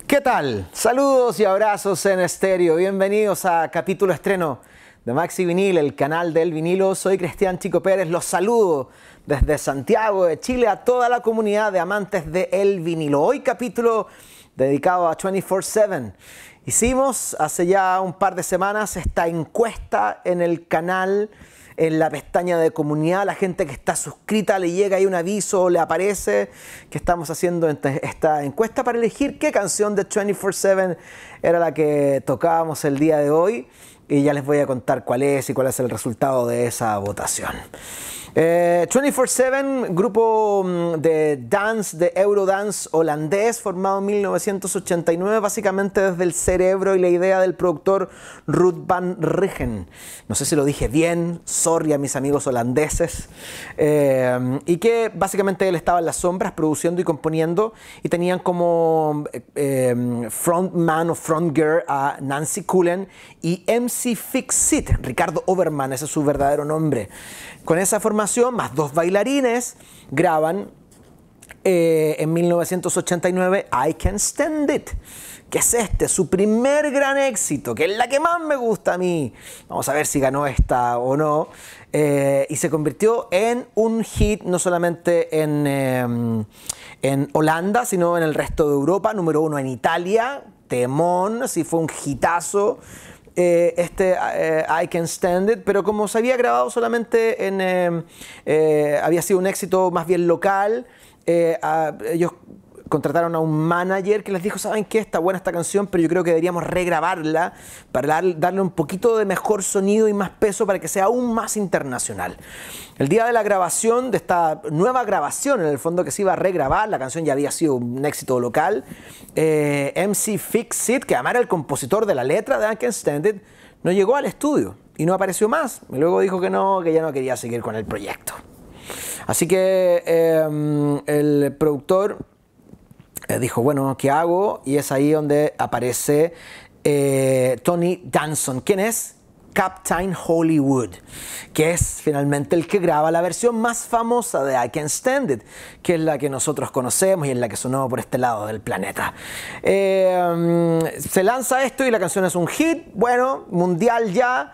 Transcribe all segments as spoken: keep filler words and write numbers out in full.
¿Qué tal? Saludos y abrazos en estéreo. Bienvenidos a capítulo estreno de Maxi Vinil, el canal del vinilo. Soy Cristian Chico Pérez. Los saludo desde Santiago de Chile a toda la comunidad de amantes del vinilo. Hoy capítulo dedicado a veinticuatro siete. Hicimos hace ya un par de semanas esta encuesta en el canal, en la pestaña de comunidad. La gente que está suscrita le llega ahí un aviso, le aparece que estamos haciendo esta encuesta para elegir qué canción de veinticuatro siete era la que tocábamos el día de hoy. Y ya les voy a contar cuál es y cuál es el resultado de esa votación. Eh, veinticuatro siete, grupo de dance, de Eurodance holandés, formado en mil novecientos ochenta y nueve, básicamente desde el cerebro y la idea del productor Ruud van Rijn. No sé si lo dije bien, sorry a mis amigos holandeses. Eh, y que básicamente él estaba en las sombras produciendo y componiendo, y tenían como eh, frontman o frontgirl a Nancy Coulen y M C Fix-It, Ricardo Oberman, ese es su verdadero nombre. Con esa formación, más dos bailarines, graban eh, en mil novecientos ochenta y nueve I Can't Stand It, que es este, su primer gran éxito, que es la que más me gusta a mí. Vamos a ver si ganó esta o no. Eh, y se convirtió en un hit no solamente en, eh, en Holanda, sino en el resto de Europa. Número uno en Italia, temón, así fue un hitazo. Eh, este eh, I Can't Stand It, pero como se había grabado solamente en, eh, eh, había sido un éxito más bien local, eh, a, ellos contrataron a un manager que les dijo, ¿saben qué? Está buena esta canción, pero yo creo que deberíamos regrabarla para dar, darle un poquito de mejor sonido y más peso para que sea aún más internacional. El día de la grabación, de esta nueva grabación, en el fondo que se iba a regrabar, la canción ya había sido un éxito local, eh, M C Fix-It, que además era el compositor de la letra de I Can't Stand It, no llegó al estudio y no apareció más. Y luego dijo que no, que ya no quería seguir con el proyecto. Así que eh, el productor dijo, bueno, ¿qué hago? Y es ahí donde aparece eh, Tony Danson. ¿Quién es? Captain Hollywood, que es finalmente el que graba la versión más famosa de I Can't Stand It, que es la que nosotros conocemos y es la que sonó por este lado del planeta. Eh, se lanza esto y la canción es un hit, bueno, mundial ya,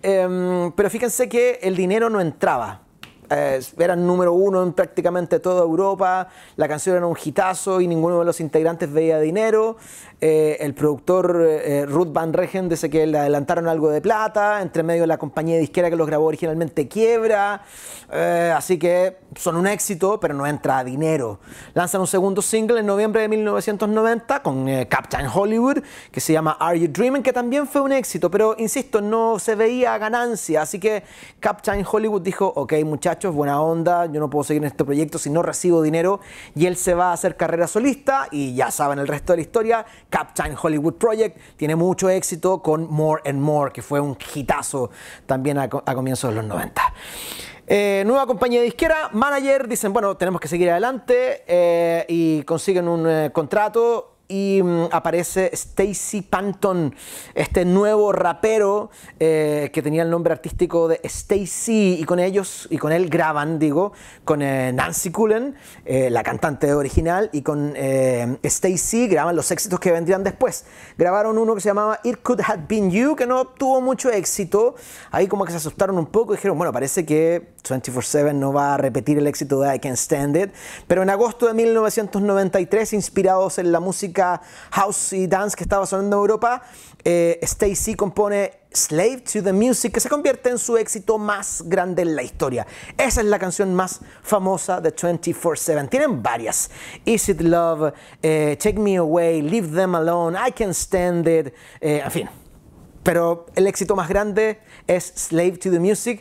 eh, pero fíjense que el dinero no entraba. Eh, eran número uno en prácticamente toda Europa, la canción era un hitazo y ninguno de los integrantes veía dinero. Eh, el productor eh, Ruud van Rijn dice que le adelantaron algo de plata, entre medio de la compañía disquera que los grabó originalmente quiebra, eh, así que son un éxito, pero no entra dinero. Lanzan un segundo single en noviembre de mil novecientos noventa con eh, Captain Hollywood, que se llama Are You Dreaming, que también fue un éxito, pero insisto, no se veía ganancia, así que Captain Hollywood dijo, ok muchachos, buena onda, yo no puedo seguir en este proyecto si no recibo dinero, y él se va a hacer carrera solista, y ya saben el resto de la historia. Captain Hollywood Project tiene mucho éxito con More and More, que fue un hitazo también a, a comienzos de los noventa. Eh, nueva compañía disquera, manager, dicen, bueno, tenemos que seguir adelante, eh, y consiguen un eh, contrato. Y um, aparece Stacey Panton, este nuevo rapero eh, que tenía el nombre artístico de Stacey, y con ellos y con él graban, digo, con eh, Nancy Coulen, eh, la cantante original, y con eh, Stacey graban los éxitos que vendrían después. Grabaron uno que se llamaba It Could Have Been You, que no tuvo mucho éxito. Ahí como que se asustaron un poco y dijeron, bueno, parece que veinticuatro siete no va a repetir el éxito de I Can't Stand It. Pero en agosto de mil novecientos noventa y tres, inspirados en la música house y dance que estaba sonando en Europa, eh, Stacey compone Slave to the Music, que se convierte en su éxito más grande en la historia. Esa es la canción más famosa de veinticuatro siete. Tienen varias: Is It Love, eh, Take Me Away, Leave Them Alone, I Can't Stand It, eh, en fin. Pero el éxito más grande es Slave to the Music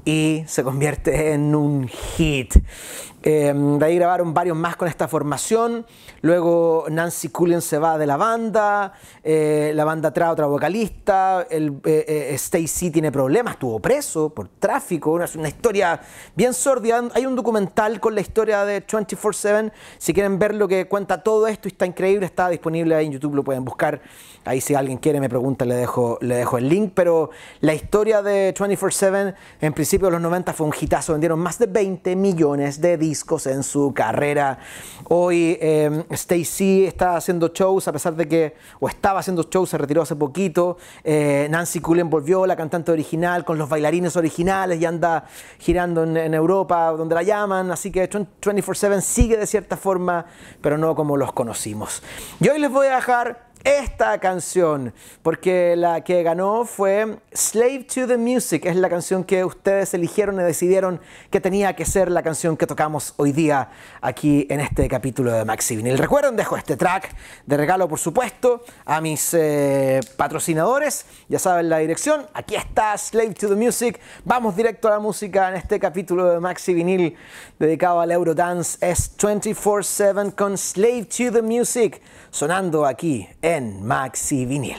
y se convierte en un hit. Eh, de ahí grabaron varios más con esta formación. Luego Nancy Coulen se va de la banda, eh, la banda trae otra vocalista, el, eh, eh, Stacey tiene problemas, estuvo preso por tráfico, una, una historia bien sórdida. Hay un documental con la historia de veinticuatro siete, si quieren ver lo que cuenta todo esto, está increíble, está disponible ahí en YouTube, lo pueden buscar. Ahí si alguien quiere me pregunta, le dejo, le dejo el link. Pero la historia de veinticuatro siete en principio de los noventa fue un hitazo, vendieron más de veinte millones de discos discos en su carrera. Hoy eh, Stacey está haciendo shows a pesar de que, o estaba haciendo shows, se retiró hace poquito. Eh, Nancy Cullen volvió, la cantante original, con los bailarines originales y anda girando en, en Europa donde la llaman. Así que veinticuatro siete sigue de cierta forma, pero no como los conocimos. Y hoy les voy a dejar esta canción, porque la que ganó fue Slave to the Music. Es la canción que ustedes eligieron y decidieron que tenía que ser la canción que tocamos hoy día aquí en este capítulo de Maxi Vinil. Recuerden, dejo este track de regalo, por supuesto, a mis eh, patrocinadores. Ya saben la dirección. Aquí está Slave to the Music. Vamos directo a la música en este capítulo de Maxi Vinil dedicado al Eurodance. Es veinticuatro siete con Slave to the Music, sonando aquí en Maxi Vinil.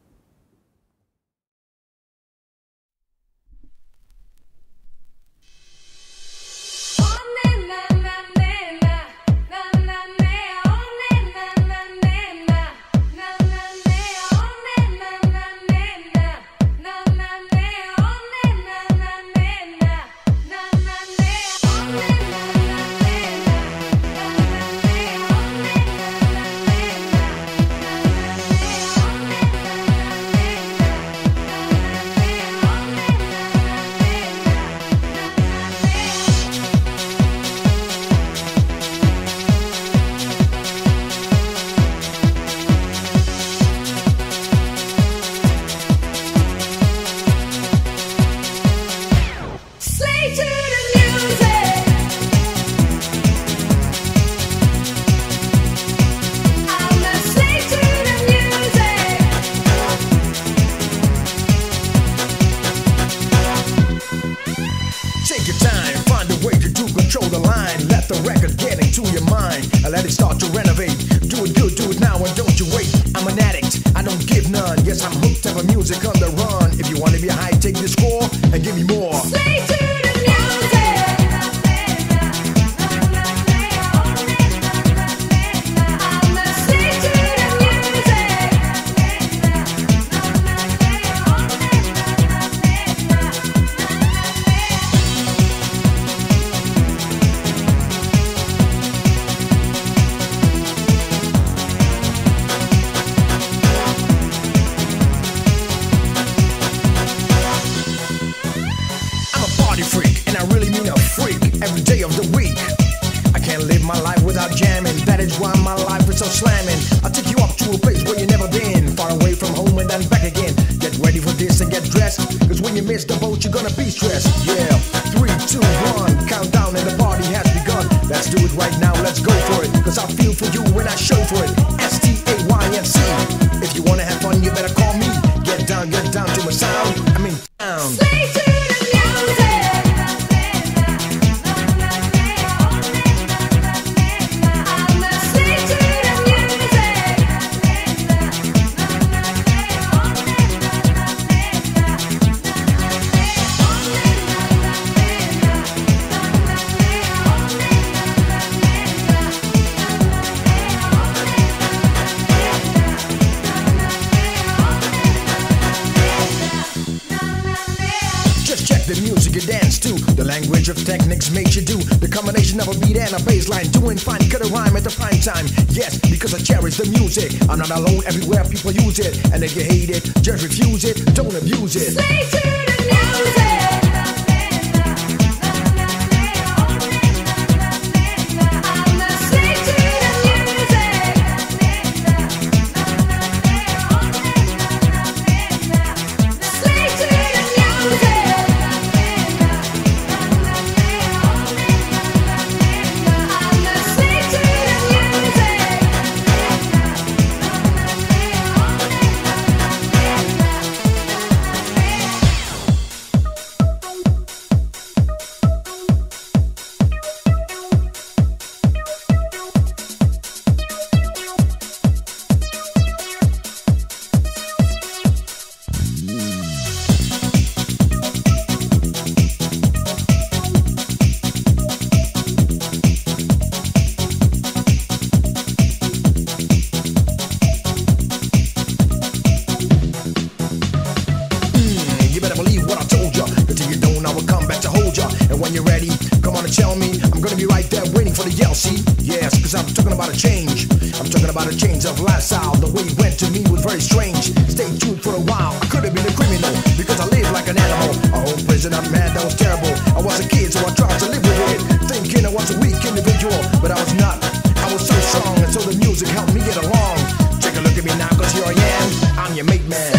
Let it start to renovate. Do it good, do it now, and don't you wait. I'm an addict, I don't give none. Yes, I'm hooked up on music on the run. If you wanna be high, take the score and give me more. Slave to the music. I'm a slave to the music. Every day of the week, I can't live my life without jamming. That is why my life is so slamming. I'll take you up to a place where you've never been, far away from home and then back again. Get ready for this and get dressed, cause when you miss the boat you're gonna be stressed. Yeah, three, two, one, countdown and the party has begun. Let's do it right now, let's go for it, cause I feel for you when I show for it. S T A Y N C. If you wanna have fun you better call me. Get down, get down to my sound, I mean down. Slave to the music. The music you dance to, the language of techniques makes you do the combination of a beat and a bass line. Doing fine, cut a rhyme at the prime time. Yes, because I cherish the music. I'm not alone, everywhere people use it. And if you hate it, just refuse it, don't abuse it. Slave to the music. talking about a change. I'm talking about a change of lifestyle. The way it went to me was very strange. Stay tuned for a while. I could have been a criminal because I lived like an animal. A whole prison, I'm mad, that was terrible. I was a kid, so I tried to live with it, thinking I was a weak individual, but I was not. I was so strong, and so the music helped me get along. Take a look at me now, cause here I am. I'm your mate man.